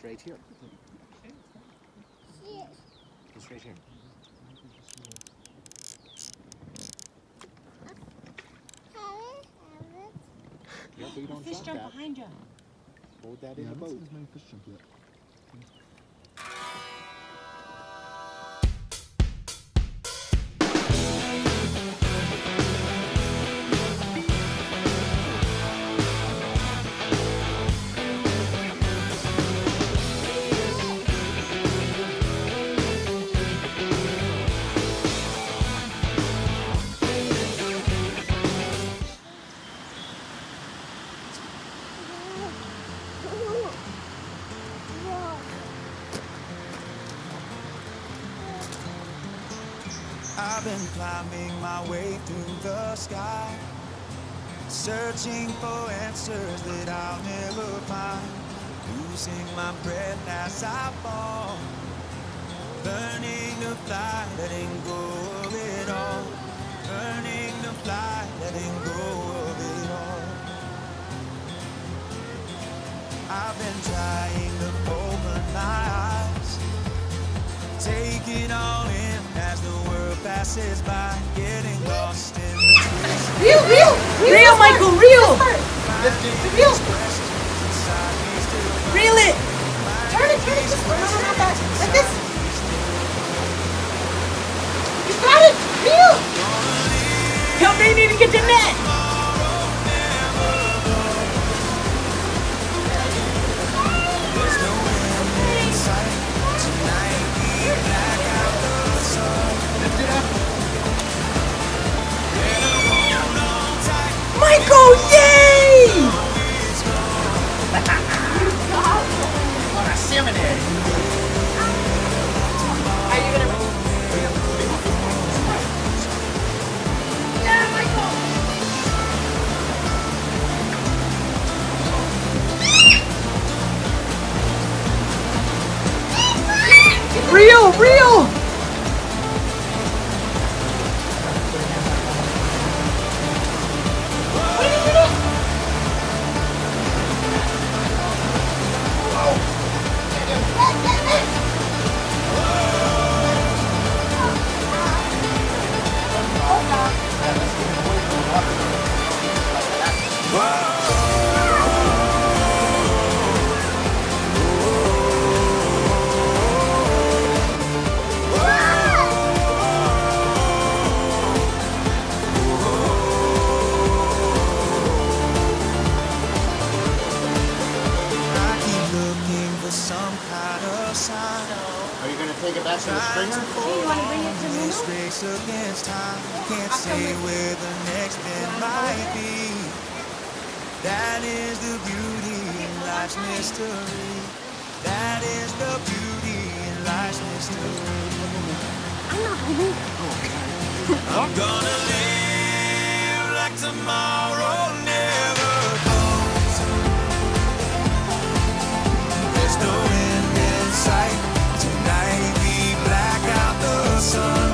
right here. It's right here. Yeah, but you don't Fish drop jump that. behind you. Hold that in the boat. As many fish jump yet. I've been climbing my way through the sky, searching for answers that I'll never find, losing my breath as I fall, learning to fly, letting go of it all, learning to fly, letting go of it all. I've been trying to open my eyes, take it all in as the world passes by, getting lost in the space. Reel, Michael, reel! Reel! Reel it! Turn it, just no, not that. Like this. You got it! Reel! Come, they need to get the net! Michael, yay! On a salmon head. Are you gonna... Yeah, Michael! Reel! Are you going to take it back to the stringer? Hey, you want to bring it to me? Race against time, can't say where the next bend might be. That is the beauty in life's mystery. That is the beauty in life's mystery. I'm gonna live like tomorrow never comes. There's no end in sight. Tonight we black out the sun.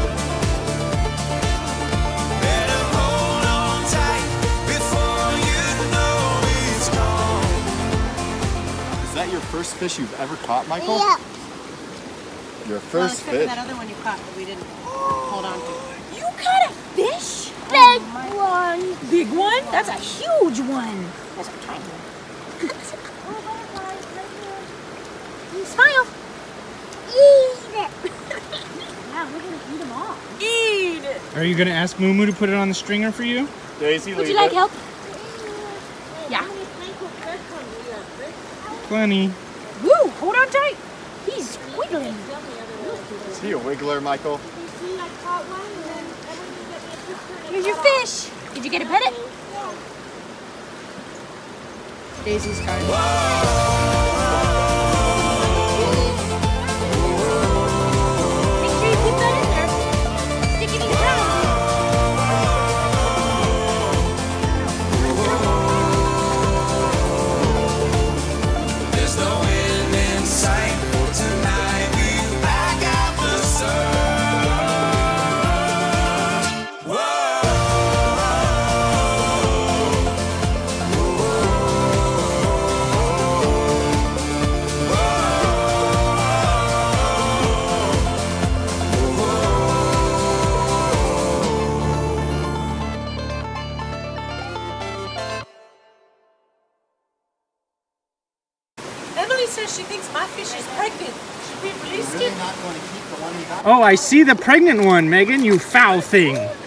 Better hold on tight before you know it's gone. Is that your first fish you've ever caught, Michael? Yeah. Your first fish? That other one you caught that we didn't hold on to. You caught a fish? Big one. Big one? That's a huge one. That's a tiny one. Smile. Eat it. Yeah, we're going to eat them all. Eat it. Are you going to ask Moo Moo to put it on the stringer for you? Daisy, Would you like help? Yeah. Plenty. Woo, hold on tight. He's wiggling. Is he a wiggler, Michael? Here's your fish. Did you get to pet it? Daisy's card. Make sure you keep that in there. Stick it in your mouth. There's no end in sight. Tonight we back out the sun. Whoa. says she thinks my fish is pregnant. Should we release You're really it? not going to keep the one you got? Oh, I see the pregnant one, Megan, you foul thing.